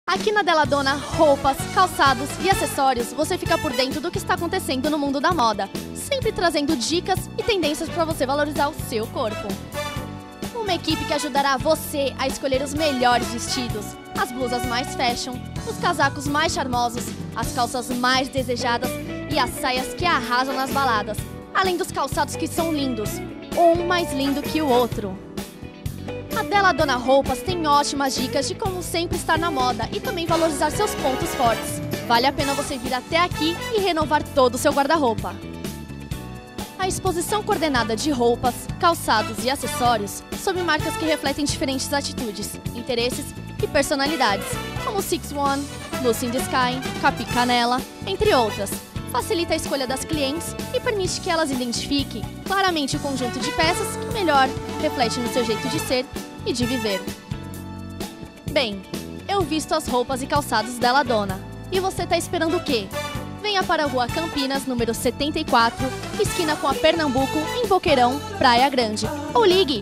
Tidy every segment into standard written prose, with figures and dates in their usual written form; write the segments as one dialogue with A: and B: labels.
A: Aqui na Della Donna, roupas, calçados e acessórios, você fica por dentro do que está acontecendo no mundo da moda, sempre trazendo dicas e tendências para você valorizar o seu corpo. Uma equipe que ajudará você a escolher os melhores vestidos, as blusas mais fashion, os casacos mais charmosos, as calças mais desejadas e as saias que arrasam nas baladas, além dos calçados que são lindos, um mais lindo que o outro. A Della Donna Roupas tem ótimas dicas de como sempre estar na moda e também valorizar seus pontos fortes. Vale a pena você vir até aqui e renovar todo o seu guarda-roupa. A exposição coordenada de roupas, calçados e acessórios sob marcas que refletem diferentes atitudes, interesses e personalidades, como Six One, Lucy in the Sky, Capi Canela, entre outras. Facilita a escolha das clientes e permite que elas identifiquem claramente o conjunto de peças que melhor reflete no seu jeito de ser e de viver. Bem, eu visto as roupas e calçados Della Donna. E você tá esperando o quê? Venha para a Rua Campinas, número 74, esquina com a Pernambuco, em Boqueirão, Praia Grande. Ou ligue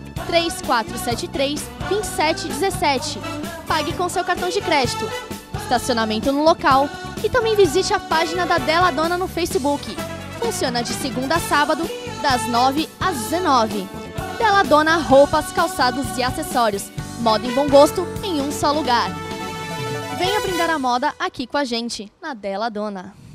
A: 3473-2717. Pague com seu cartão de crédito. Estacionamento no local. E também visite a página da Della Donna no Facebook. Funciona de segunda a sábado, das 9 às 19. Della Donna Roupas, Calçados e Acessórios. Moda em bom gosto em um só lugar. Venha brindar a moda aqui com a gente, na Della Donna.